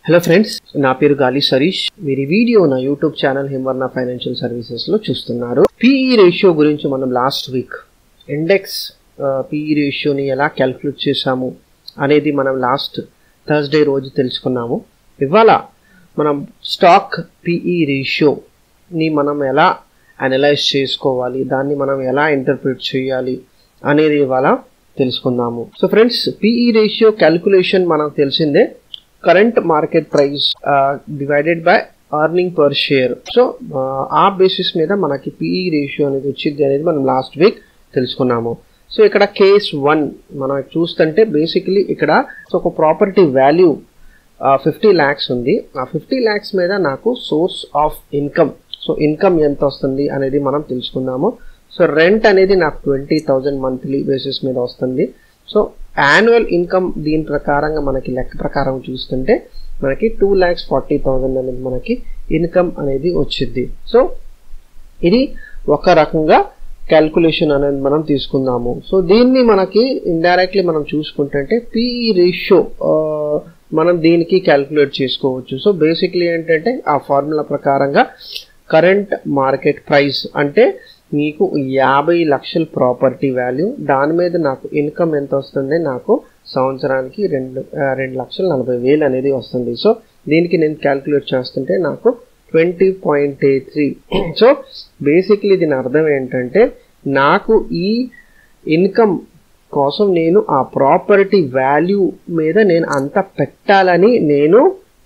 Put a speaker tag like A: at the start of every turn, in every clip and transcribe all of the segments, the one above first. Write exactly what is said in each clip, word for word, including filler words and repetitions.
A: Hello friends, నా పేరు గాలి సరీష్. మీరు ఈ వీడియో నా YouTube channel Himavarna financial services లో చూస్తున్నారు. పీఈ రేషియో గురించి మనం లాస్ట్ వీక్ ఇండెక్స్ పీఈ రేషియోని ఎలా క్యాల్కులేట్ చేసాము అనేది మనం లాస్ట్ థర్స్డే రోజు తెలుసుకున్నాము. ఇవాళ మనం స్టాక్ పీఈ రేషియోని మనం ఎలా అనలైజ్ చేసుకోవాలి, దాన్ని మనం ఎలా ఇంటర్ప్రిట్ చేయాలి అనేది ఇవాళ తెలుసుకుందాము. So friends, PE ratio calculation మనకు తెలిసిందే. Current market price divided by earning per share. So ఆ బేసిస్ మీద మనకి పీఈ రేషియో అనేది వచ్చింది అనేది మనం లాస్ట్ వీక్ తెలుసుకున్నాము. సో ఇక్కడ కేస్ వన్ మనం చూస్తుంటే బేసికలీ ఇక్కడ ఒక ప్రాపర్టీ వాల్యూ ఫిఫ్టీ ల్యాక్స్ ఉంది. ఆ ఫిఫ్టీ ల్యాక్స్ మీద నాకు source of income, so income ఎంత వస్తుంది అనేది మనం తెలుసుకుందాము. సో రెంట్ అనేది నాకు ట్వంటీ థౌజండ్ మంత్లీ బేసిస్ మీద వస్తుంది. సో యాన్యువల్ ఇన్కమ్ దీని ప్రకారంగా మనకి లెక్క ప్రకారం చూస్తుంటే మనకి టూ ల్యాక్స్ ఫార్టీ థౌజండ్ అనేది మనకి ఇన్కమ్ అనేది వచ్చింది. సో ఇది ఒక రకంగా క్యాల్కులేషన్ అనేది మనం తీసుకుందాము. సో దీన్ని మనకి ఇండైరెక్ట్లీ మనం చూసుకుంటుంటే పీఈ రేషియో మనం దీనికి క్యాల్కులేట్ చేసుకోవచ్చు. సో బేసిక్లీ ఏంటంటే ఆ ఫార్ములా ప్రకారంగా కరెంట్ మార్కెట్ ప్రైస్ అంటే మీకు యాభై లక్షల ప్రాపర్టీ వాల్యూ, దాని మీద నాకు ఇన్కమ్ ఎంత వస్తుంది, నాకు సంవత్సరానికి రెండు రెండు లక్షల నలభై వేలు అనేది వస్తుంది. సో దీనికి నేను క్యాల్కులేట్ చేస్తుంటే నాకు twenty point eight three. So basically దీని అర్థం ఏంటంటే నాకు ఈ ఇన్కమ్ కోసం నేను ఆ ప్రాపర్టీ వాల్యూ మీద నేను అంత పెట్టాలని నేను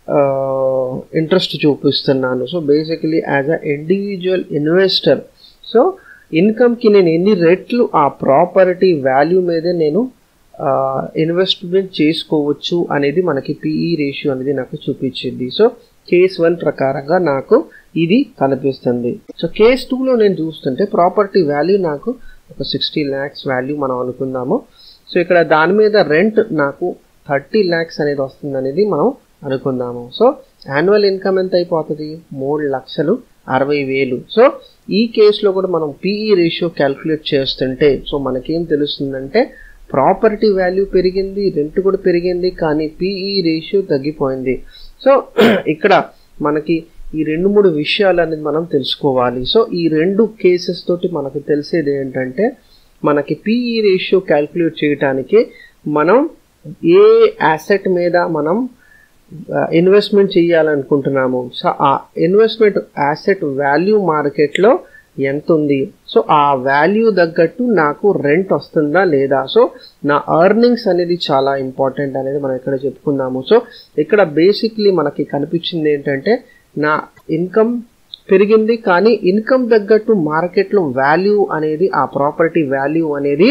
A: ఇంట్రెస్ట్ చూపిస్తున్నాను. So basically as a individual investor, so ఇన్కమ్కి నేను ఎన్ని రెట్లు ఆ ప్రాపర్టీ వాల్యూ మీద నేను ఇన్వెస్ట్మెంట్ చేసుకోవచ్చు అనేది మనకి పీఈ రేషియో అనేది నాకు చూపించింది. సో కేస్ వన్ ప్రకారంగా నాకు ఇది కనిపిస్తుంది. సో కేస్ టూలో నేను చూస్తుంటే ప్రాపర్టీ వాల్యూ నాకు ఒక సిక్స్టీ ల్యాక్స్ వాల్యూ మనం అనుకుందాము. సో ఇక్కడ దాని మీద రెంట్ నాకు థర్టీ ల్యాక్స్ అనేది వస్తుంది అనేది మనం అనుకుందాము. సో యాన్యువల్ ఇన్కమ్ ఎంత అయిపోతుంది, మూడు లక్షలు అరవై వేలు. సో ఈ కేసులో కూడా మనం పీఈ రేషియో క్యాల్కులేట్ చేస్తుంటే సో మనకేం తెలుస్తుందంటే ప్రాపర్టీ వాల్యూ పెరిగింది, రెంట్ కూడా పెరిగింది, కానీ పీఈ రేషియో తగ్గిపోయింది. సో ఇక్కడ మనకి ఈ రెండు మూడు విషయాలు అనేది మనం తెలుసుకోవాలి. సో ఈ రెండు కేసెస్ తోటి మనకు తెలిసేది ఏంటంటే మనకి పీఈ రేషియో క్యాల్కులేట్ చేయడానికి మనం ఏ యాసెట్ మీద మనం ఇన్వెస్ట్మెంట్ చేయాలనుకుంటున్నాము, సో ఆ ఇన్వెస్ట్మెంట్ యాసెట్ వాల్యూ మార్కెట్లో ఎంత ఉంది, సో ఆ వాల్యూ తగ్గట్టు నాకు రెంట్ వస్తుందా లేదా, సో నా ఎర్నింగ్స్ అనేది చాలా ఇంపార్టెంట్ అనేది మనం ఇక్కడ చెప్పుకుందాము. సో ఇక్కడ బేసిక్లీ మనకి కనిపించింది ఏంటంటే నా ఇన్కమ్ పెరిగింది, కానీ ఇన్కమ్ తగ్గట్టు మార్కెట్లో వాల్యూ అనేది ఆ ప్రాపర్టీ వాల్యూ అనేది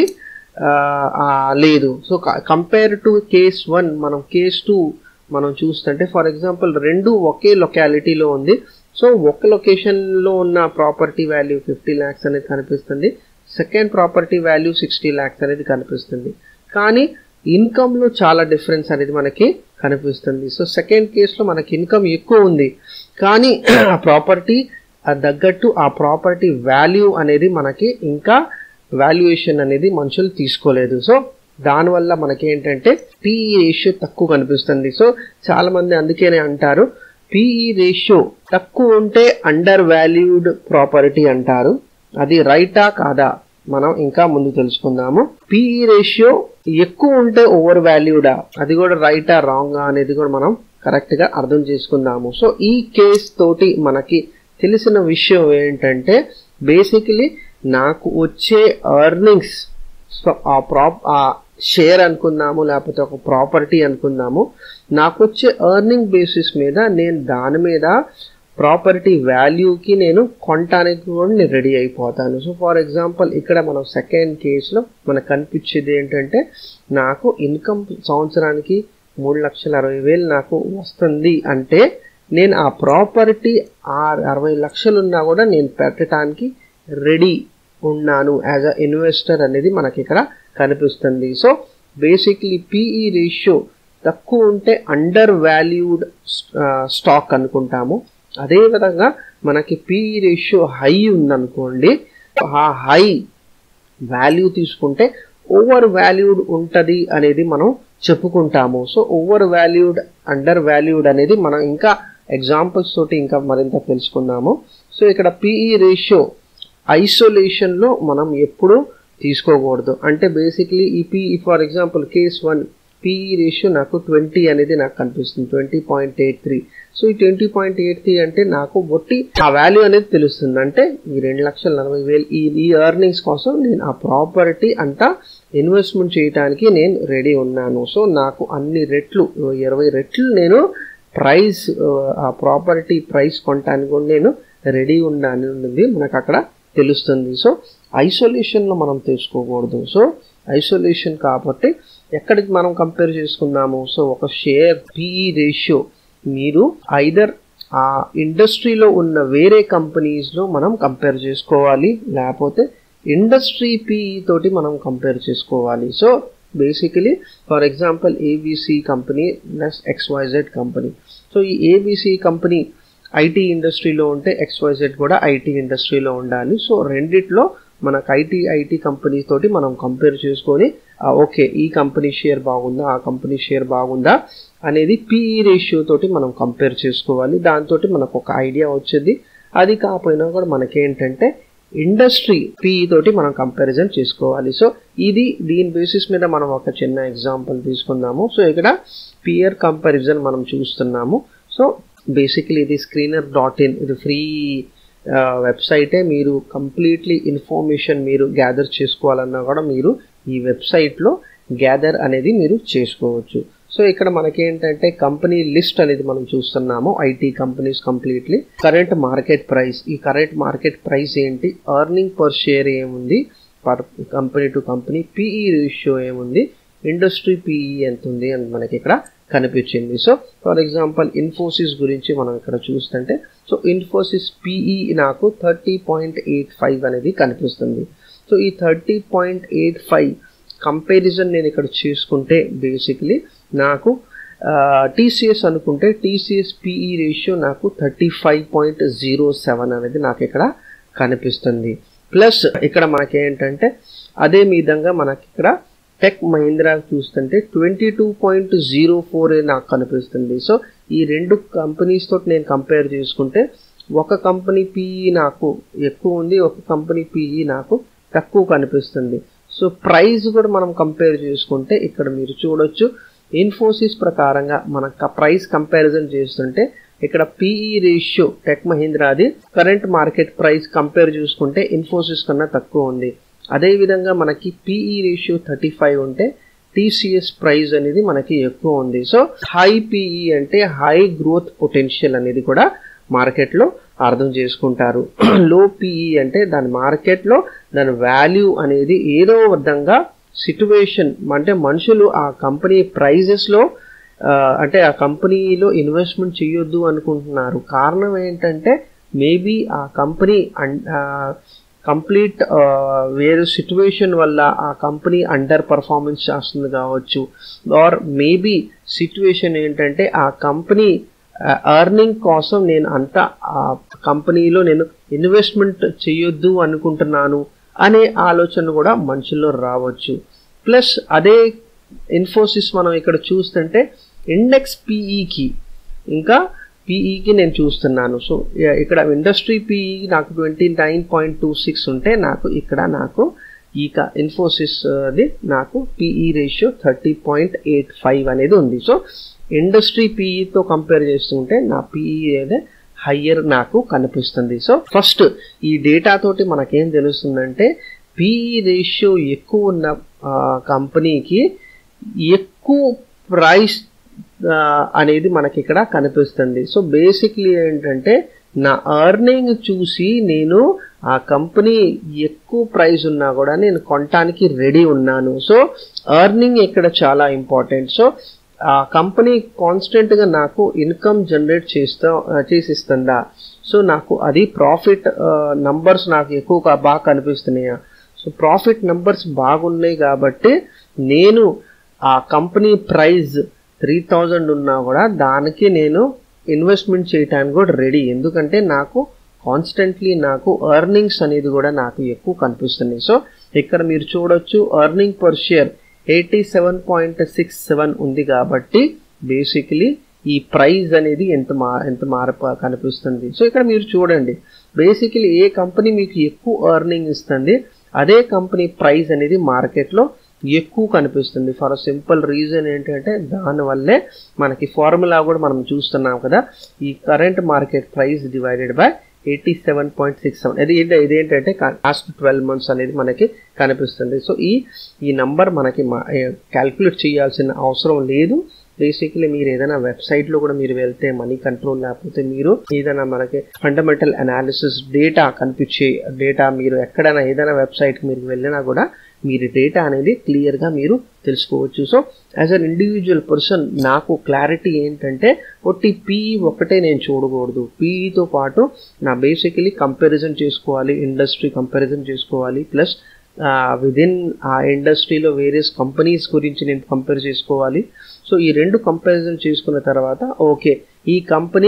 A: లేదు. So compare to case one మనం కేస్ టూ మనం చూస్తుంటే ఫర్ ఎగ్జాంపుల్ రెండు ఒకే లొకాలిటీలో ఉంది. సో ఒక లొకేషన్లో ఉన్న ప్రాపర్టీ వాల్యూ ఫిఫ్టీ ల్యాక్స్ అనేది కనిపిస్తుంది, second property value sixty lakhs అనేది కనిపిస్తుంది, కానీ ఇన్కమ్లో చాలా డిఫరెన్స్ అనేది మనకి కనిపిస్తుంది. సో సెకండ్ కేసులో మనకి ఇన్కమ్ ఎక్కువ ఉంది, కానీ ఆ ప్రాపర్టీ తగ్గట్టు ఆ ప్రాపర్టీ వాల్యూ అనేది మనకి ఇంకా వాల్యుయేషన్ అనేది మనుషులు తీసుకోలేదు. సో దానివల్ల మనకి ఏంటంటే పీఈ రేషియో తక్కువ కనిపిస్తుంది. సో చాలా మంది అందుకనే అంటారు పీఈ రేషియో తక్కువ ఉంటే అండర్ వాల్యూడ్ ప్రాపర్టీ అంటారు. అది రైటా కాదా మనం ఇంకా ముందు తెలుసుకుందాము. పీఈ రేషియో ఎక్కువ ఉంటే ఓవర్ వాల్యూడా, అది కూడా రైటా రాంగా అనేది కూడా మనం కరెక్ట్ గా అర్థం చేసుకుందాము. సో ఈ కేస్ తోటి మనకి తెలిసిన విషయం ఏంటంటే బేసికలీ నాకు వచ్చే ఎర్నింగ్స్, సో ఆ ప్రాప్ ఆ షేర్ అనుకుందాము లేకపోతే ఒక ప్రాపర్టీ అనుకుందాము, నాకు వచ్చే ఎర్నింగ్ బేసిస్ మీద నేను దాని మీద ప్రాపర్టీ వాల్యూకి నేను కొనటానికి కూడా నేను రెడీ అయిపోతాను. సో ఫర్ ఎగ్జాంపుల్ ఇక్కడ మనం సెకండ్ కేసులో మనకు కనిపించేది ఏంటంటే నాకు ఇన్కమ్ సంవత్సరానికి మూడు లక్షల అరవై వేలు నాకు వస్తుంది అంటే నేను ఆ ప్రాపర్టీ ఆ అరవై లక్షలు ఉన్నా కూడా నేను పెట్టడానికి రెడీ ఉన్నాను యాజ్ అ ఇన్వెస్టర్ అనేది మనకి ఇక్కడ కనిపిస్తుంది. సో బేసిక్లీ పీఈ రేషియో తక్కువ ఉంటే అండర్ వాల్యూడ్ స్టాక్ అనుకుంటాము. అదేవిధంగా మనకి పీఈ రేషియో హై ఉందనుకోండి, ఆ హై వాల్యూ తీసుకుంటే ఓవర్ వాల్యూడ్ ఉంటుంది అనేది మనం చెప్పుకుంటాము. So over valued, under valued అనేది మనం ఇంకా ఎగ్జాంపుల్స్ తోటి ఇంకా మరింత తెలుసుకుందాము. సో ఇక్కడ పిఈ రేషియో ఐసోలేషన్లో మనం ఎప్పుడు తీసుకోకూడదు. అంటే బేసిక్లీ ఈ PE for example case one PE ratio నాకు ట్వంటీ అనేది నాకు కనిపిస్తుంది, twenty point eight three. So ఈ ట్వంటీ పాయింట్ ఎయిట్ త్రీ అంటే నాకు బొట్టి ఆ వాల్యూ అనేది తెలుస్తుంది. అంటే ఈ రెండు లక్షల నలభై వేలు ఈ ఈ ఎర్నింగ్స్ కోసం నేను ఆ ప్రాపర్టీ అంతా ఇన్వెస్ట్మెంట్ చేయడానికి నేను రెడీ ఉన్నాను. సో నాకు అన్ని రెట్లు ఇరవై రెట్లు నేను ప్రైస్ ఆ ప్రాపర్టీ ప్రైస్ కొనడానికి కూడా నేను రెడీ ఉండాలని ఉంటుంది మనకు అక్కడ తెలుస్తుంది. సో ఐసోలేషన్లో మనం తెలుసుకోకూడదు. సో ఐసోలేషన్ కాబట్టి ఎక్కడికి మనం కంపేర్ చేసుకుందాము. సో ఒక షేర్ పిఈ రేషియో మీరు ఐదర్ ఆ ఇండస్ట్రీలో ఉన్న వేరే కంపెనీస్లో మనం కంపేర్ చేసుకోవాలి, లేకపోతే ఇండస్ట్రీ పిఈ తోటి మనం కంపేర్ చేసుకోవాలి. So basically for example ABC company plus XYZ company. So ఈ ఏబిసి కంపెనీ ఐటీ ఇండస్ట్రీలో ఉంటే ఎక్స్వైజెడ్ కూడా ఐటీ ఇండస్ట్రీలో ఉండాలి. సో రెండిట్లో మనకు ఐటీ ఐటీ కంపెనీ తోటి మనం కంపేర్ చేసుకొని ఓకే ఈ కంపెనీ షేర్ బాగుందా, ఆ కంపెనీ షేర్ బాగుందా అనేది పిఈ రేషియో తోటి మనం కంపేర్ చేసుకోవాలి. దాంతో మనకు ఒక ఐడియా వచ్చేది. అది కాకపోయినా కూడా మనకేంటంటే ఇండస్ట్రీ పిఈ తోటి మనం కంపారిజన్ చేసుకోవాలి. సో ఇది దీని బేసిస్ మీద మనం ఒక చిన్న ఎగ్జాంపుల్ తీసుకుందాము. సో ఇక్కడ పియర్ కంపారిజన్ మనం చూస్తున్నాము. సో బేసిక్లీ ఇది స్క్రీనర్ డాట్ ఇన్, ఇది ఫ్రీ వెబ్సైటే. మీరు కంప్లీట్లీ ఇన్ఫర్మేషన్ మీరు గ్యాదర్ చేసుకోవాలన్నా కూడా మీరు ఈ వెబ్సైట్లో గ్యాదర్ అనేది మీరు చేసుకోవచ్చు. సో ఇక్కడ మనకేంటంటే కంపెనీ లిస్ట్ అనేది మనం చూస్తున్నాము, IT companies completely. Current market price, ఈ కరెంట్ మార్కెట్ ప్రైస్ ఏంటి, ఎర్నింగ్ పర్ షేర్ ఏముంది per company to company, PE ratio ఏముంది, ఇండస్ట్రీ పిఈ ఎంత ఉంది అని మనకి ఇక్కడ కనిపించింది. సో ఫర్ ఎగ్జాంపుల్ ఇన్ఫోసిస్ గురించి మనం ఇక్కడ చూస్తుంటే సో ఇన్ఫోసిస్ పిఈ నాకు థర్టీ పాయింట్ ఎయిట్ ఫైవ్ అనేది కనిపిస్తుంది. సో ఈ thirty point eight five comparison నేను ఇక్కడ చేసుకుంటే బేసిక్లీ నాకు టీసీఎస్ అనుకుంటే టీసీఎస్ పిఈ రేషియో నాకు thirty five point zero seven అనేది నాకు ఇక్కడ కనిపిస్తుంది. ప్లస్ ఇక్కడ మనకేంటంటే అదే విధంగా మనకి ఇక్కడ టెక్ మహీంద్రా చూస్తుంటే twenty two point zero four నాకు కనిపిస్తుంది. సో ఈ రెండు కంపెనీస్ తోటి నేను కంపేర్ చేసుకుంటే ఒక కంపెనీ పిఈ నాకు ఎక్కువ ఉంది, ఒక కంపెనీ పిఈ నాకు తక్కువ కనిపిస్తుంది. సో ప్రైస్ కూడా మనం కంపేర్ చేసుకుంటే ఇక్కడ మీరు చూడొచ్చు ఇన్ఫోసిస్ ప్రకారంగా మనకు ప్రైస్ కంపారిజన్ చేస్తుంటే ఇక్కడ పిఈ రేషియో టెక్ మహీంద్రాది కరెంట్ మార్కెట్ ప్రైస్ కంపేర్ చేసుకుంటే ఇన్ఫోసిస్ కన్నా తక్కువ ఉంది. అదేవిధంగా మనకి పిఈ రేషియో థర్టీ ఫైవ్ ఉంటే టీసీఎస్ ప్రైస్ అనేది మనకి ఎక్కువ ఉంది. సో హై పిఈ అంటే హై గ్రోత్ పొటెన్షియల్ అనేది కూడా మార్కెట్లో అర్థం చేసుకుంటారు. లో పిఈ అంటే దాని మార్కెట్లో దాని వాల్యూ అనేది ఏదో విధంగా సిట్యువేషన్ అంటే మనుషులు ఆ కంపెనీ ప్రైజెస్లో అంటే ఆ కంపెనీలో ఇన్వెస్ట్మెంట్ చేయొద్దు అనుకుంటున్నారు. కారణం ఏంటంటే మేబీ ఆ కంపెనీ కంప్లీట్ వేరే సిట్యువేషన్ వల్ల ఆ కంపెనీ అండర్ పర్ఫార్మెన్స్ చేస్తుంది కావచ్చు, ఆర్ మేబీ సిట్యువేషన్ ఏంటంటే ఆ కంపెనీ ఎర్నింగ్ కోసం నేను అంత ఆ కంపెనీలో నేను ఇన్వెస్ట్మెంట్ చేయొద్దు అనుకుంటున్నాను అనే ఆలోచన కూడా మనుషుల్లో రావచ్చు. ప్లస్ అదే ఇన్ఫోసిస్ మనం ఇక్కడ చూస్తుంటే ఇండెక్స్ పిఈకి ఇంకా పిఈకి నేను చూస్తున్నాను. సో ఇక్కడ ఇండస్ట్రీ పిఈ నాకు twenty nine point two six ఉంటే నాకు ఇక్కడ నాకు ఈ ఇన్ఫోసిస్ అది నాకు PE ratio thirty point eight five అనేది ఉంది. సో ఇండస్ట్రీ పిఈతో కంపేర్ చేస్తుంటే నా పిఈ అనేది హయ్యర్ నాకు కనిపిస్తుంది. సో ఫస్ట్ ఈ డేటా తోటి మనకేం తెలుస్తుందంటే పిఈ రేషియో ఎక్కువ ఉన్న కంపెనీకి ఎక్కువ ప్రైస్ అనేది మనకి ఇక్కడ కనిపిస్తుంది. సో బేసిక్లీ ఏంటంటే నా ఎర్నింగ్ చూసి నేను ఆ కంపెనీ ఎక్కువ ప్రైస్ ఉన్నా కూడా నేను కొనడానికి రెడీ ఉన్నాను. సో ఎర్నింగ్ ఇక్కడ చాలా ఇంపార్టెంట్. సో ఆ కంపెనీ కాన్స్టెంట్గా నాకు ఇన్కమ్ జనరేట్ చేస్తా చేసిస్తుందా, సో నాకు అది ప్రాఫిట్ నంబర్స్ నాకు ఎక్కువ బాగా కనిపిస్తున్నాయా, సో ప్రాఫిట్ నంబర్స్ బాగున్నాయి కాబట్టి నేను ఆ కంపెనీ ప్రైస్ త్రీ థౌజండ్ ఉన్నా కూడా దానికి నేను ఇన్వెస్ట్మెంట్ చేయడానికి కూడా రెడీ. ఎందుకంటే నాకు కాన్స్టెంట్లీ నాకు ఎర్నింగ్స్ అనేది కూడా నాకు ఎక్కువ కనిపిస్తున్నాయి. సో ఇక్కడ మీరు చూడొచ్చు earning per share eighty seven point six seven ఉంది కాబట్టి బేసికలీ ఈ ప్రైస్ అనేది ఎంత మా ఎంత మార్పు కనిపిస్తుంది. సో ఇక్కడ మీరు చూడండి, బేసికలీ ఏ కంపెనీ మీకు ఎక్కువ ఎర్నింగ్ ఇస్తుంది అదే కంపెనీ ప్రైస్ అనేది మార్కెట్లో ఎక్కువ కనిపిస్తుంది. ఫర్ సింపుల్ రీజన్ ఏంటంటే దానివల్లే మనకి ఫార్ములా కూడా మనం చూస్తున్నాం కదా, ఈ current market price divided by eighty seven point six seven ఇది ఇదేంటంటే లాస్ట్ ట్వెల్వ్ మంత్స్ అనేది మనకి కనిపిస్తుంది. సో ఈ ఈ నంబర్ మనకి క్యాల్కులేట్ చేయాల్సిన అవసరం లేదు. బేసిక్లీ మీరు ఏదైనా వెబ్సైట్లో కూడా మీరు వెళ్తే మనీ కంట్రోల్ లేకపోతే మీరు ఏదైనా మనకి ఫండమెంటల్ అనాలిసిస్ డేటా కనిపించే డేటా మీరు ఎక్కడైనా ఏదైనా వెబ్సైట్కి మీరు వెళ్ళినా కూడా మీరు డేటా అనేది క్లియర్గా మీరు తెలుసుకోవచ్చు. So as an individual person నాకు క్లారిటీ ఏంటంటే ఒట్టి పీఈ ఒకటే నేను చూడకూడదు, పీఈతో పాటు నా బేసికలీ కంపారిజన్ చేసుకోవాలి, ఇండస్ట్రీ కంపారిజన్ చేసుకోవాలి, ప్లస్ విదిన్ ఆ ఇండస్ట్రీలో వేరియస్ కంపెనీస్ గురించి నేను కంపేర్ చేసుకోవాలి. సో ఈ రెండు కంపారిజన్ చేసుకున్న తర్వాత ఓకే ఈ కంపెనీ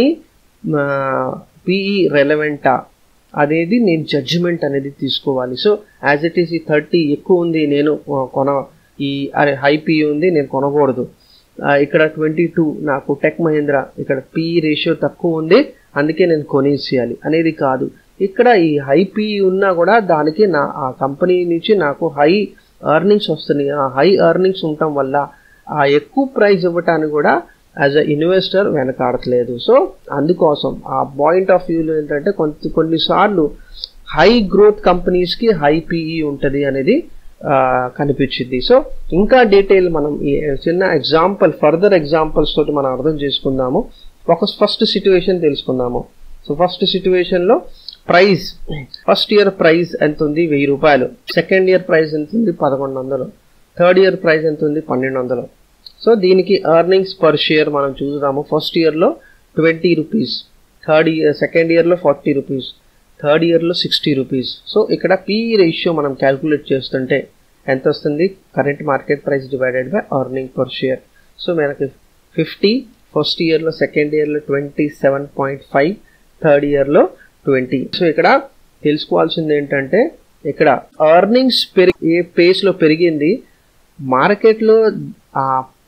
A: పీఈ రెలవెంటా అనేది నేను జడ్జిమెంట్ అనేది తీసుకోవాలి. సో యాజ్ ఇట్ ఈస్ ఈ థర్టీ ఎక్కువ ఉంది నేను కొన ఈ అరే హై పీఈ ఉంది నేను కొనకూడదు, ఇక్కడ ట్వంటీ టూ నాకు టెక్ మహీంద్రా ఇక్కడ పీఈ రేషియో తక్కువ ఉంది అందుకే నేను కొనేసేయాలి అనేది కాదు. ఇక్కడ ఈ హై పీఈ ఉన్నా కూడా దానికి నా ఆ కంపెనీ నుంచి నాకు హై ఎర్నింగ్స్ వస్తున్నాయి. ఆ హై ఎర్నింగ్స్ ఉండటం వల్ల ఆ ఎక్కువ ప్రైస్ ఇవ్వటానికి కూడా యాజ్ అ ఇన్వెస్టర్ వెనకాడట్లేదు. సో అందుకోసం ఆ పాయింట్ ఆఫ్ వ్యూలో ఏంటంటే కొంత కొన్నిసార్లు హై గ్రోత్ కంపెనీస్కి హై పీఈ ఉంటుంది అనేది కనిపించింది. సో ఇంకా డీటెయిల్ మనం ఈ చిన్న ఎగ్జాంపుల్ ఫర్దర్ ఎగ్జాంపుల్స్ తోటి మనం అర్థం చేసుకుందాము. ఒక ఫస్ట్ సిచ్యువేషన్ తెలుసుకుందాము. సో ఫస్ట్ సిచ్యువేషన్లో ప్రైస్ ఫస్ట్ ఇయర్ ప్రైస్ ఎంత ఉంది వెయ్యి రూపాయలు, సెకండ్ ఇయర్ ప్రైస్ ఎంత ఉంది పదకొండు వందలు, థర్డ్ ఇయర్ ప్రైస్ ఎంత ఉంది పన్నెండు వందలు. సో దీనికి ఎర్నింగ్స్ పర్ షేర్ మనం చూద్దాము. ఫస్ట్ ఇయర్లో twenty rupees, third year second ఇయర్లో ఫార్టీ రూపీస్, థర్డ్ ఇయర్లో సిక్స్టీ రూపీస్. సో ఇక్కడ పీఈ రేషియో మనం క్యాల్కులేట్ చేస్తుంటే ఎంత వస్తుంది, current market price divided by earning per share. So మనకి ఫిఫ్టీ ఫస్ట్ ఇయర్లో, సెకండ్ ఇయర్లో twenty seven point five, third ఇయర్లో ట్వంటీ. సో ఇక్కడ తెలుసుకోవాల్సింది ఏంటంటే ఇక్కడ ఎర్నింగ్స్ పెరిగి ఏ పేస్లో పెరిగింది, మార్కెట్లో ఆ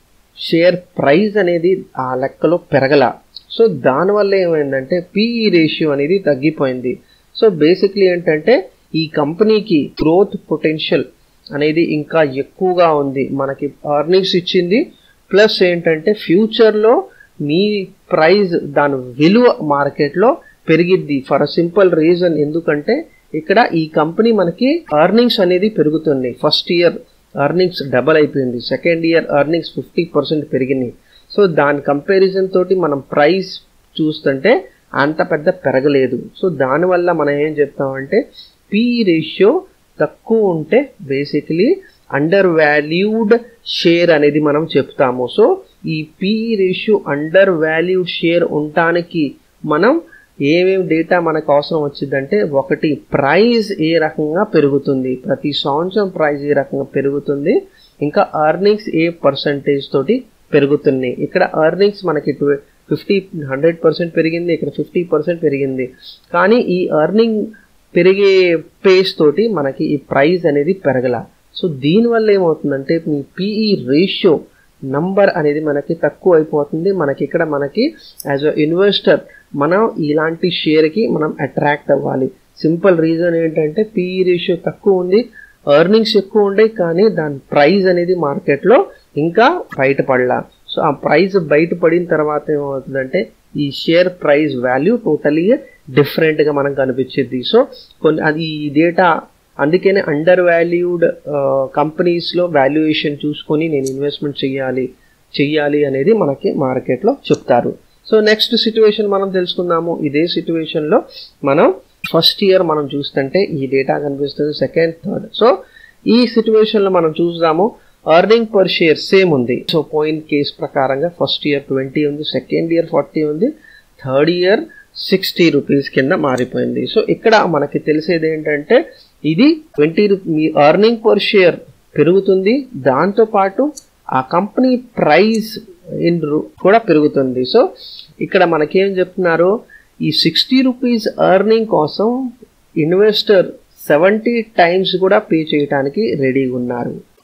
A: షేర్ ప్రైస్ అనేది ఆ లెక్కలో పెరగల. సో దానివల్ల ఏమైందంటే పీఈ రేషియో అనేది తగ్గిపోయింది. సో బేసిక్లీ ఏంటంటే ఈ కంపెనీకి గ్రోత్ పొటెన్షియల్ అనేది ఇంకా ఎక్కువగా ఉంది, మనకి ఎర్నింగ్స్ ఇచ్చింది, ప్లస్ ఏంటంటే ఫ్యూచర్లో మీ ప్రైస్ దాని విలువ మార్కెట్లో పెరిగిద్ది. ఫర్ అ సింపుల్ రీజన్ ఎందుకంటే ఇక్కడ ఈ కంపెనీ మనకి ఎర్నింగ్స్ అనేది పెరుగుతుంది. ఫస్ట్ ఇయర్ ఎర్నింగ్స్ డబల్ అయిపోయింది, second year earnings fifty percent పెరిగినాయి. సో దాని కంపారిజన్ తోటి మనం ప్రైస్ చూస్తుంటే అంత పెద్ద పెరగలేదు. సో దానివల్ల మనం ఏం చెప్తామంటే పీఈ రేషియో తక్కువ ఉంటే బేసికలీ అండర్ వాల్యూడ్ షేర్ అనేది మనం చెప్తాము. సో ఈ PE ratio under valued share ఉండటానికి మనం ఏమేమి డేటా మనకు అవసరం వచ్చిందంటే ఒకటి ప్రైస్ ఏ రకంగా పెరుగుతుంది, ప్రతి సంవత్సరం ప్రైస్ ఏ రకంగా పెరుగుతుంది, ఇంకా ఎర్నింగ్స్ ఏ పర్సంటేజ్ తోటి పెరుగుతున్నాయి. ఇక్కడ ఎర్నింగ్స్ మనకి ఫిఫ్టీ హండ్రెడ్ పర్సెంట్ పెరిగింది, ఇక్కడ ఫిఫ్టీ పర్సెంట్ పెరిగింది, కానీ ఈ ఎర్నింగ్ పెరిగే పేస్ తోటి మనకి ఈ ప్రైస్ అనేది పెరగల. సో దీనివల్ల ఏమవుతుందంటే మీ పీఈ రేషియో నంబర్ అనేది మనకి తక్కువ అయిపోతుంది. మనకి ఇక్కడ మనకి యాజ్ అ ఇన్వెస్టర్ మనం ఇలాంటి షేర్కి మనం అట్రాక్ట్ అవ్వాలి. సింపుల్ రీజన్ ఏంటంటే పీఈ రేషియో తక్కువ ఉంది, ఎర్నింగ్స్ ఎక్కువ ఉండే, కానీ దాని ప్రైస్ అనేది మార్కెట్లో ఇంకా బయటపడలా. సో ఆ ప్రైస్ బయటపడిన తర్వాత ఏమవుతుందంటే ఈ షేర్ ప్రైస్ వాల్యూ టోటలీ డిఫరెంట్గా మనకు కనిపించింది. సో కొన్ని అది ఈ డేటా అందుకనే అండర్ వాల్యూడ్ కంపెనీస్లో వాల్యుయేషన్ చూసుకొని నేను ఇన్వెస్ట్మెంట్ చెయ్యాలి చెయ్యాలి అనేది మనకి మార్కెట్లో చెప్తారు. సో నెక్స్ట్ సిచ్యువేషన్ మనం తెలుసుకుందాము. ఇదే సిచ్యువేషన్లో మనం ఫస్ట్ ఇయర్ మనం చూస్తుంటే ఈ డేటా కనిపిస్తుంది, సెకండ్ థర్డ్. సో ఈ సిచ్యువేషన్లో మనం చూద్దాము ఎర్నింగ్ పర్ షేర్ సేమ్ ఉంది. సో పోయిన కేస్ ప్రకారంగా ఫస్ట్ ఇయర్ ట్వంటీ ఉంది, సెకండ్ ఇయర్ ఫార్టీ ఉంది, థర్డ్ ఇయర్ సిక్స్టీ రూపీస్ కింద మారిపోయింది. సో ఇక్కడ మనకి తెలిసేది ఏంటంటే ఇది ట్వంటీ మీ ఎర్నింగ్ పర్ షేర్ పెరుగుతుంది, దాంతోపాటు ఆ కంపెనీ ప్రైస్ ఇన్ కూడా పెరుగుతుంది. సో ఇక్కడ మనకేం చెప్తున్నారు, ఈ సిక్స్టీ రూపీస్ ఎర్నింగ్ కోసం ఇన్వెస్టర్ సెవెంటీ టైమ్స్ కూడా పే చేయడానికి రెడీగా ఉన్నారు.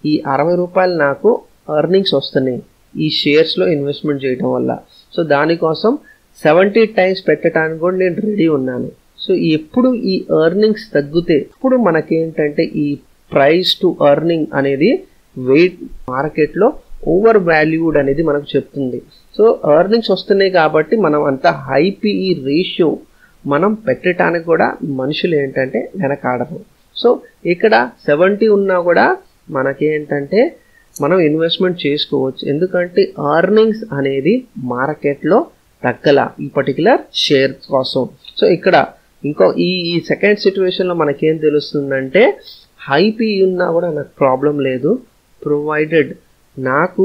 A: ఈ అరవై రూపాయలు నాకు ఎర్నింగ్స్ వస్తున్నాయి ఈ షేర్స్లో ఇన్వెస్ట్మెంట్ చేయడం వల్ల. సో దానికోసం సెవెంటీ టైమ్స్ పెట్టడానికి కూడా నేను రెడీ ఉన్నాను. సో ఎప్పుడు ఈ ఎర్నింగ్స్ తగ్గితే ఇప్పుడు మనకేంటంటే ఈ ప్రైస్ టు ఎర్నింగ్ అనేది వెయిట్ మార్కెట్లో ఓవర్ వాల్యూడ్ అనేది మనకు చెప్తుంది. సో ఎర్నింగ్స్ వస్తున్నాయి కాబట్టి మనం అంత హై పిఈ రేషియో మనం పెట్టడానికి కూడా మనుషులు ఏంటంటే వెనకాడరు. సో ఇక్కడ సెవెంటీ ఉన్నా కూడా మనకేంటంటే మనం ఇన్వెస్ట్మెంట్ చేసుకోవచ్చు, ఎందుకంటే ఎర్నింగ్స్ అనేది మార్కెట్లో తగ్గల ఈ పర్టికులర్ షేర్ కోసం. సో ఇక్కడ ఇంకో ఈ ఈ సెకండ్ సిచ్యువేషన్లో మనకేం తెలుస్తుందంటే హై పిఈ ఉన్నా కూడా నాకు ప్రాబ్లం లేదు, ప్రొవైడెడ్ నాకు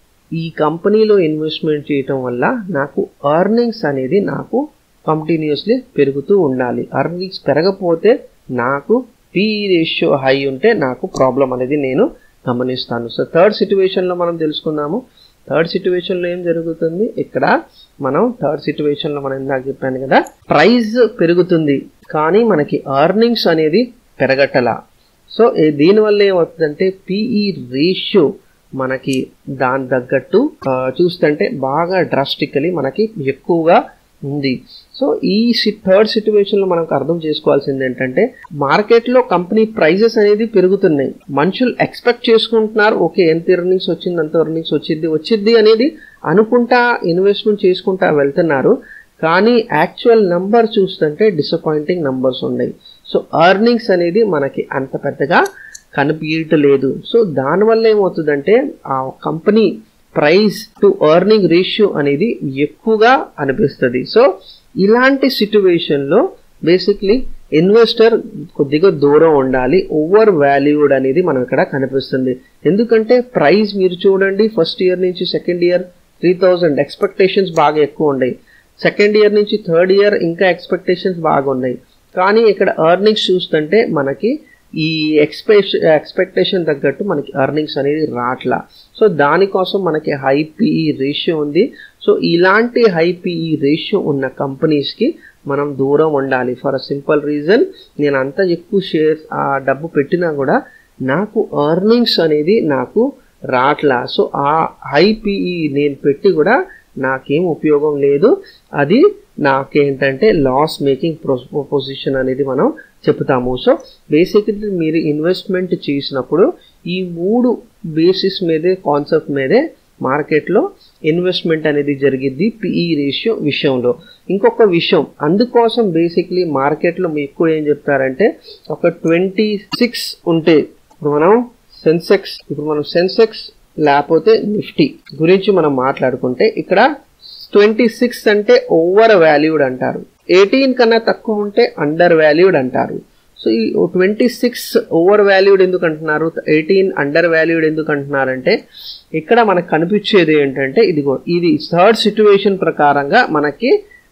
A: ఈ కంపెనీలో ఇన్వెస్ట్మెంట్ చేయటం వల్ల నాకు ఎర్నింగ్స్ అనేది నాకు కంటిన్యూస్లీ పెరుగుతూ ఉండాలి. ఎర్నింగ్స్ పెరగపోతే నాకు పిఈ రేషియో హై ఉంటే నాకు ప్రాబ్లం అనేది నేను గమనిస్తాను. సో థర్డ్ సిచ్యువేషన్లో మనం తెలుసుకుందాము. థర్డ్ సిచ్యువేషన్లో ఏం జరుగుతుంది, ఇక్కడ మనం థర్డ్ సిచ్యువేషన్లో మనం ఇందాక చెప్పాను కదా, ప్రైస్ పెరుగుతుంది కానీ మనకి ఎర్నింగ్స్ అనేది పెరగటలా. సో దీనివల్ల ఏమవుతుందంటే పిఈ రేషియో మనకి దాని తగ్గట్టు చూస్తుంటే బాగా డ్రాస్టికలీ మనకి ఎక్కువగా ఉంది. సో ఈ థర్డ్ సిచ్యువేషన్లో మనకు అర్థం చేసుకోవాల్సింది ఏంటంటే మార్కెట్లో కంపెనీ ప్రైజెస్ అనేది పెరుగుతున్నాయి, మనుషులు ఎక్స్పెక్ట్ చేసుకుంటున్నారు ఓకే ఎంత ఎర్నింగ్స్ వచ్చింది అంత ఎర్నింగ్స్ వచ్చింది వచ్చింది అనేది అనుకుంటా ఇన్వెస్ట్మెంట్ చేసుకుంటా వెళ్తున్నారు. కానీ యాక్చువల్ నెంబర్ చూస్తుంటే డిసప్పాయింటింగ్ నెంబర్స్ ఉన్నాయి. సో ఎర్నింగ్స్ అనేది మనకి అంత పెద్దగా కనిపించలేదు. సో దానివల్ల ఏమవుతుందంటే ఆ company price to earning ratio అనేది ఎక్కువగా అనిపిస్తుంది. సో ఇలాంటి సిచ్యువేషన్లో బేసిక్లీ ఇన్వెస్టర్ కొద్దిగా దూరం ఉండాలి, ఓవర్ వాల్యూడ్ అనేది మనం ఇక్కడ కనిపిస్తుంది. ఎందుకంటే ప్రైస్ మీరు చూడండి ఫస్ట్ ఇయర్ నుంచి second year three thousand expectations బాగా ఎక్కువ ఉన్నాయి, సెకండ్ ఇయర్ నుంచి థర్డ్ ఇయర్ ఇంకా ఎక్స్పెక్టేషన్స్ బాగున్నాయి. కానీ ఇక్కడ ఎర్నింగ్స్ చూస్తుంటే మనకి ఈ ఎక్స్పెక్ట్ ఎక్స్పెక్టేషన్ తగ్గట్టు మనకి ఎర్నింగ్స్ అనేది రాట్లా. సో దానికోసం మనకి హై పిఈ రేషియో ఉంది. సో ఇలాంటి హై పిఈ రేషియో ఉన్న కంపెనీస్కి మనం దూరం ఉండాలి. ఫర్ అ సింపుల్ రీజన్, నేను అంత ఎక్కువ షేర్స్ ఆ డబ్బు పెట్టినా కూడా నాకు ఎర్నింగ్స్ అనేది నాకు రాట్లా. సో ఆ హై పిఈ నేను పెట్టి కూడా నాకేం ఉపయోగం లేదు, అది నాకేంటంటే లాస్ మేకింగ్ ప్రొపోజిషన్ అనేది మనం చెప్తాము. సో బేసిక్లీ మీరు ఇన్వెస్ట్మెంట్ చేసినప్పుడు ఈ మూడు బేసిస్ మీదే కాన్సెప్ట్ మీదే మార్కెట్లో ఇన్వెస్ట్మెంట్ అనేది జరిగిద్ది పిఈ రేషియో విషయంలో. ఇంకొక విషయం, అందుకోసం బేసిక్లీ మార్కెట్లో ఎక్కువ ఏం చెప్తారంటే ఒక ట్వంటీ సిక్స్ ఉంటే ఇప్పుడు మనం సెన్సెక్స్ ఇప్పుడు మనం సెన్సెక్స్ లేకపోతే నిఫ్టీ గురించి మనం మాట్లాడుకుంటే ఇక్కడ ట్వంటీ సిక్స్ అంటే ఓవర్ వాల్యూడ్ అంటారు, ఎయిటీన్ కన్నా తక్కువ ఉంటే అండర్ వాల్యూడ్ అంటారు. సో ఈ ట్వంటీ సిక్స్ ఓవర్ వాల్యూడ్ ఎందుకు అంటున్నారు, ఎయిటీన్ అండర్ వాల్యూడ్ ఎందుకు అంటున్నారంటే ఇక్కడ మనకు కనిపించేది ఏంటంటే ఇదిగో ఇది థర్డ్ సిచ్యువేషన్ ప్రకారంగా మనకి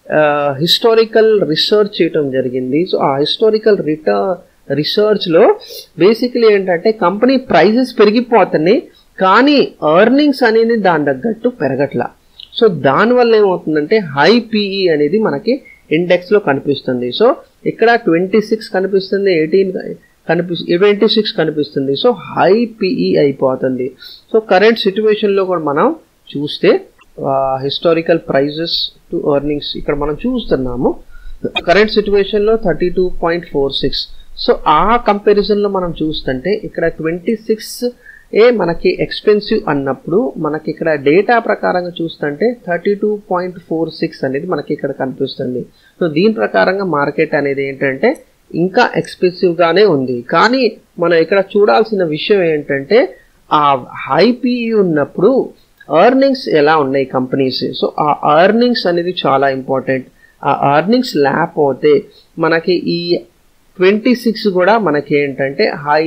A: హిస్టారికల్ రీసెర్చ్ చేయటం జరిగింది. సో ఆ హిస్టారికల్ రిట రీసెర్చ్లో బేసిక్లీ ఏంటంటే కంపెనీ ప్రైజెస్ పెరిగిపోతున్నాయి కానీ ఎర్నింగ్స్ అనేది దాని తగ్గట్టు పెరగట్లా. సో దానివల్ల ఏమవుతుందంటే హై పిఈ అనేది మనకి ఇండెక్స్లో కనిపిస్తుంది. సో ఇక్కడ ట్వంటీ సిక్స్ కనిపిస్తుంది, ఎయిటీన్ కనిపి ట్వంటీ సిక్స్ కనిపిస్తుంది. సో హై పిఈ అయిపోతుంది. సో కరెంట్ సిచ్యువేషన్లో కూడా మనం చూస్తే హిస్టారికల్ ప్రైజెస్ టు ఎర్నింగ్స్ ఇక్కడ మనం చూస్తున్నాము. కరెంట్ సిచ్యువేషన్లో thirty two point four six. So ఆ కంపారిజన్లో మనం చూస్తుంటే ఇక్కడ ట్వంటీ సిక్స్ ఏ మనకి ఎక్స్పెన్సివ్ అన్నప్పుడు మనకి ఇక్కడ డేటా ప్రకారంగా చూస్తుంటే thirty two point four six అనేది మనకి ఇక్కడ కనిపిస్తుంది. సో దీని ప్రకారంగా మార్కెట్ అనేది ఏంటంటే ఇంకా ఎక్స్పెన్సివ్గానే ఉంది. కానీ మనం ఇక్కడ చూడాల్సిన విషయం ఏంటంటే ఆ హై పిఈ ఉన్నప్పుడు ఎర్నింగ్స్ ఎలా ఉన్నాయి కంపెనీస్. సో ఆ ఎర్నింగ్స్ అనేది చాలా ఇంపార్టెంట్. ఆ ఎర్నింగ్స్ లేకపోతే మనకి ఈ ట్వంటీ సిక్స్ కూడా మనకి ఏంటంటే హై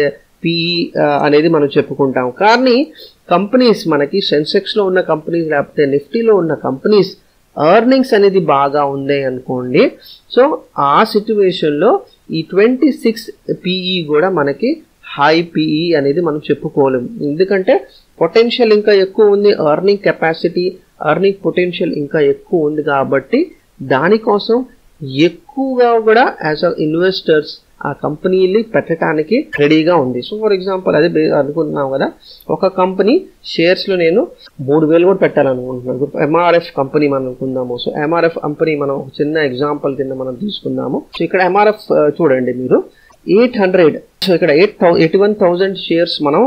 A: పిఈ అనేది మనం చెప్పుకుంటాం. కానీ కంపెనీస్ మనకి సెన్సెక్స్లో ఉన్న కంపెనీస్ లేకపోతే నిఫ్టీలో ఉన్న కంపెనీస్ ఎర్నింగ్స్ అనేది బాగా ఉంది అనుకోండి. సో ఆ సిచ్యువేషన్లో ఈ ట్వంటీ సిక్స్ పిఈ కూడా మనకి హై పిఈ అనేది మనం చెప్పుకోలేము, ఎందుకంటే పొటెన్షియల్ ఇంకా ఎక్కువ ఉంది, ఎర్నింగ్ కెపాసిటీ ఎర్నింగ్ పొటెన్షియల్ ఇంకా ఎక్కువ ఉంది. కాబట్టి దానికోసం ఎక్కువగా కూడా యాజ్ అ ఇన్వెస్టర్స్ ఆ కంపెనీని పెట్టడానికి రెడీగా ఉంది. సో ఫర్ ఎగ్జాంపుల్ అదే అనుకుంటున్నాం కదా, ఒక కంపెనీ షేర్స్ లో నేను మూడు వేలు కూడా పెట్టాలనుకుంటున్నాను. ఎంఆర్ఎఫ్ కంపెనీ మనం అనుకుందాము. సో ఎంఆర్ఎఫ్ కంపెనీ మనం ఒక చిన్న ఎగ్జాంపుల్ కింద మనం తీసుకుందాము. సో ఇక్కడ ఎంఆర్ఎఫ్ చూడండి మీరు ఎయిట్ హండ్రెడ్ సో ఇక్కడ eight thou eighty one thousand shares మనం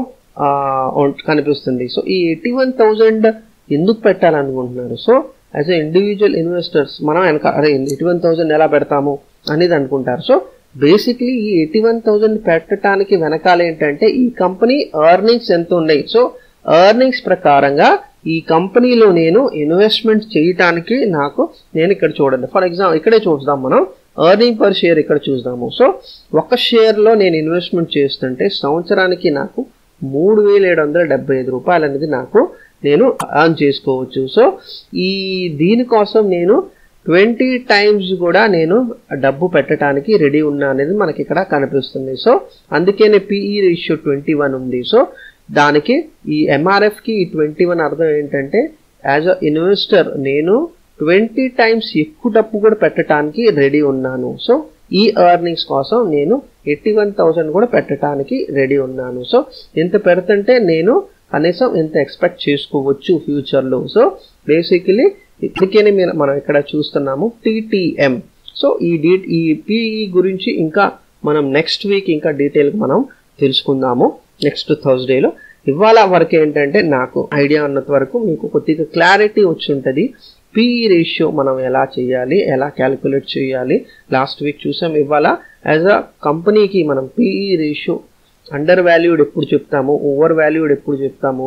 A: కనిపిస్తుంది. సో ఈ ఎయిటీ వన్ థౌజండ్ ఎందుకు పెట్టాలనుకుంటున్నారు? So as a individual investors మనం వెనక అదే ఎయిటీ వన్ థౌజండ్ ఎలా పెడతాము అనేది అనుకుంటారు. సో బేసిక్లీ ఈ ఎయిటీ వన్ థౌజండ్ పెట్టడానికి వెనకాల ఏంటంటే ఈ కంపెనీ ఎర్నింగ్స్ ఎంత ఉన్నాయి. సో ఎర్నింగ్స్ ప్రకారంగా ఈ కంపెనీలో నేను ఇన్వెస్ట్మెంట్ చేయటానికి నాకు నేను ఇక్కడ చూడండి ఫర్ ఎగ్జాంపుల్ ఇక్కడే చూద్దాం మనం ఎర్నింగ్ పర్ షేర్ ఇక్కడ చూద్దాము. సో ఒక షేర్లో నేను ఇన్వెస్ట్మెంట్ చేస్తుంటే సంవత్సరానికి నాకు మూడు వేల ఏడు వందల డెబ్బై ఐదు రూపాయలు అనేది నాకు నేను ఎర్న్ చేసుకోవచ్చు. సో ఈ దీనికోసం నేను ట్వంటీ టైమ్స్ కూడా నేను డబ్బు పెట్టడానికి రెడీ ఉన్నా అనేది మనకి ఇక్కడ కనిపిస్తుంది. సో అందుకనే పిఈ రేషియో ట్వంటీ వన్ ఉంది. సో దానికి ఈ ఎంఆర్ఎఫ్కి ఈ ట్వంటీ వన్ అర్థం ఏంటంటే యాజ్ అ ఇన్వెస్టర్ నేను ట్వంటీ టైమ్స్ ఎక్కువ డబ్బు కూడా పెట్టడానికి రెడీ ఉన్నాను. సో ఈ ఎర్నింగ్స్ కోసం నేను ఎయిటీ వన్ థౌసండ్ కూడా పెట్టడానికి రెడీ ఉన్నాను. సో ఎంత పెడుతుంటే నేను కనీసం ఎంత ఎక్స్పెక్ట్ చేసుకోవచ్చు ఫ్యూచర్లో. సో బేసికలీ ఇప్పటికే మీరు మనం ఇక్కడ చూస్తున్నాము టీటీఎం. సో ఈ డీ ఈ పిఈ గురించి ఇంకా మనం నెక్స్ట్ వీక్ ఇంకా డీటెయిల్గా మనం తెలుసుకుందాము నెక్స్ట్ థర్స్డేలో. ఇవాళ వరకు ఏంటంటే నాకు ఐడియా ఉన్నంత వరకు మీకు కొద్దిగా క్లారిటీ వచ్చి ఉంటుంది. పిఈ రేషియో మనం ఎలా చేయాలి, ఎలా క్యాలిక్యులేట్ చేయాలి లాస్ట్ వీక్ చూసాం. ఇవాళ యాజ్ అ కంపెనీకి మనం పిఈ రేషియో అండర్ వాల్యూడ్ ఎప్పుడు చెప్తాము, ఓవర్ వాల్యూడ్ ఎప్పుడు చెప్తాము,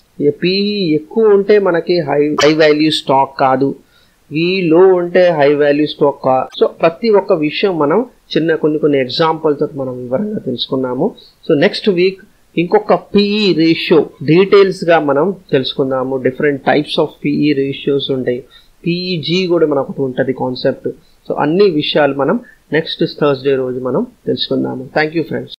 A: పిఈ ఎక్కువ ఉంటే మనకి హై హై వాల్యూ స్టాక్ కాదు, ఈ లో ఉంటే హై వాల్యూ స్టాక్ కాదు. సో ప్రతి ఒక్క విషయం మనం చిన్న కొన్ని కొన్ని ఎగ్జాంపుల్తో మనం వివరంగా తెలుసుకున్నాము. సో నెక్స్ట్ వీక్ ఇంకొక పిఈ రేషియో డీటెయిల్స్గా మనం తెలుసుకుందాము. Different types of PE ratios ఉంటాయి. పిఈజీ కూడా మనకు ఒకటి ఉంటుంది కాన్సెప్ట్. సో అన్ని విషయాలు మనం నెక్స్ట్ థర్స్డే రోజు మనం తెలుసుకుందాము. Thank you friends.